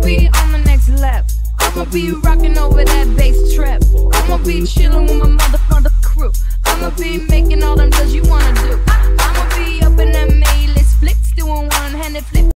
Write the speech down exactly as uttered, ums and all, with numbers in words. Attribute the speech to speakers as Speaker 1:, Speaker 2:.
Speaker 1: be on the next lap. I'ma be rocking over that bass trap. I'ma be chillin' with my mother, mother.